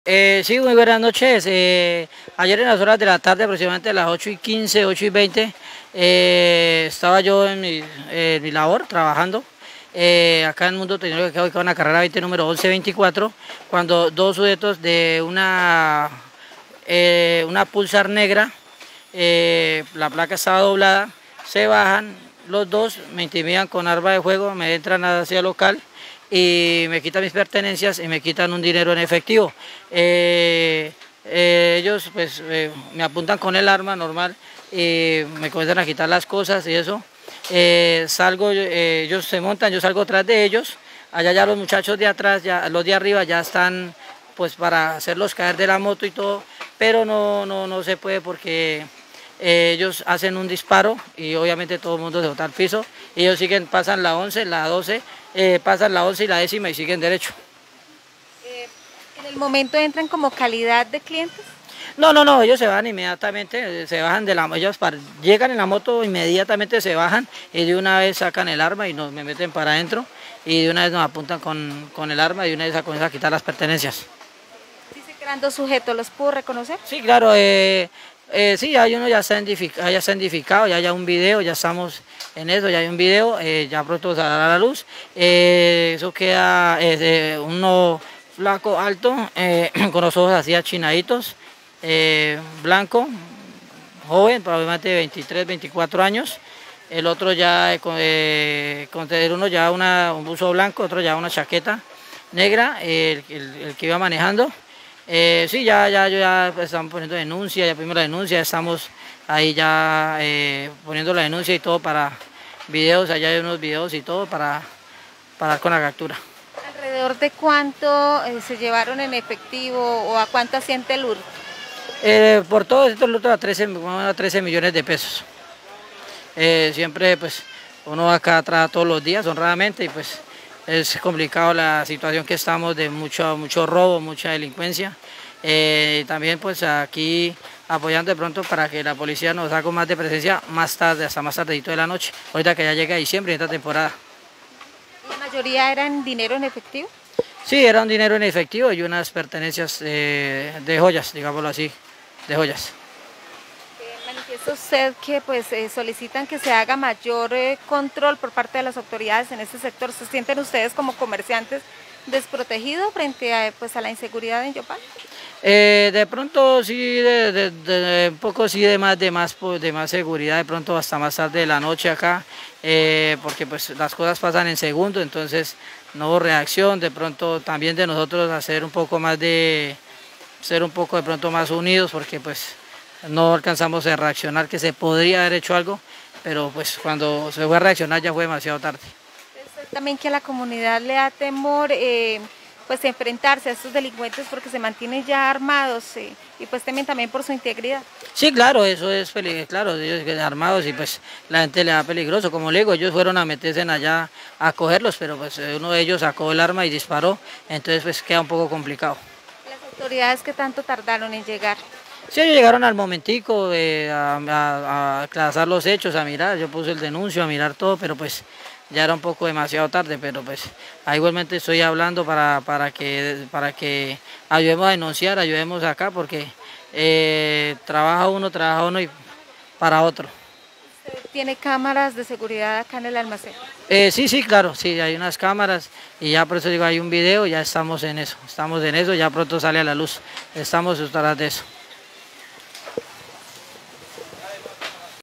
Sí, muy buenas noches. Ayer en las horas de la tarde, aproximadamente a las 8:15, 8:20, estaba yo en mi labor, trabajando, acá en el Mundo Tecnológico, ubicado en la carrera 20, número 1124, cuando dos sujetos de una Pulsar negra, la placa estaba doblada, se bajan, los dos me intimidan con arma de fuego, me entran hacia el local y me quitan mis pertenencias y me quitan un dinero en efectivo. Ellos pues me apuntan con el arma normal y me comienzan a quitar las cosas y eso. Salgo, ellos se montan, yo salgo tras de ellos. Allá ya los muchachos de atrás, ya los de arriba ya están pues para hacerlos caer de la moto y todo, pero no se puede porque ellos hacen un disparo y obviamente todo el mundo se bota al piso. Ellos siguen, pasan la 11, la 12, pasan la 11 y la décima y siguen derecho. ¿En el momento entran como calidad de clientes? No, ellos se van inmediatamente, se bajan de llegan en la moto, inmediatamente se bajan y de una vez sacan el arma y me meten para adentro y de una vez nos apuntan con el arma y de una vez se comienzan a quitar las pertenencias. Dice que eran dos sujetos, ¿los pudo reconocer? Sí, claro, sí, hay uno ya está identificado, ya hay un video, ya estamos en eso, ya hay un video, ya pronto se dará a la luz. Eso queda uno flaco, alto, con los ojos así achinaditos, blanco, joven, probablemente 23, 24 años. El otro ya, uno ya un buzo blanco, otro ya una chaqueta negra, el que iba manejando. Sí, ya estamos poniendo denuncia, ya pusimos la denuncia, estamos ahí ya poniendo la denuncia y todo para videos, allá hay unos videos y todo para dar con la captura. ¿Alrededor de cuánto se llevaron en efectivo o a cuánto asciende el hurto? Por todo esto a 13 millones de pesos. Siempre pues uno va acá atrás todos los días, honradamente, y pues es complicado la situación que estamos de mucho robo, mucha delincuencia. También pues aquí apoyando de pronto para que la policía nos haga más de presencia más tarde, hasta más tardecito de la noche, ahorita que ya llega diciembre y esta temporada. ¿La mayoría eran dinero en efectivo? Sí, era un dinero en efectivo y unas pertenencias de joyas, digámoslo así, de joyas. Manifiesta usted que pues solicitan que se haga mayor control por parte de las autoridades en este sector. ¿Se sienten ustedes como comerciantes desprotegidos frente a, pues, a la inseguridad en Yopal? De pronto sí, un poco sí de más seguridad, de pronto hasta más tarde de la noche acá, porque pues las cosas pasan en segundo, entonces no hubo reacción, de pronto también de nosotros hacer un poco más ser un poco de pronto más unidos, porque pues no alcanzamos a reaccionar, que se podría haber hecho algo, pero pues cuando se fue a reaccionar ya fue demasiado tarde. También que a la comunidad le da temor pues enfrentarse a estos delincuentes porque se mantienen ya armados y pues temen también por su integridad. Sí, claro, eso es claro, ellos quedan armados y pues la gente le da peligroso, como le digo, ellos fueron a meterse allá a cogerlos, pero pues uno de ellos sacó el arma y disparó, entonces pues queda un poco complicado. ¿Las autoridades qué tanto tardaron en llegar? Sí, ellos llegaron al momentico a aclarar los hechos, a mirar, yo puse el denuncio, a mirar todo, pero pues ya era un poco demasiado tarde, pero pues igualmente estoy hablando para que ayudemos a denunciar, ayudemos acá, porque trabaja uno y para otro. ¿Usted tiene cámaras de seguridad acá en el almacén? Sí, claro, sí, hay unas cámaras y ya por eso digo, hay un video, ya estamos en eso, ya pronto sale a la luz, estamos detrás de eso.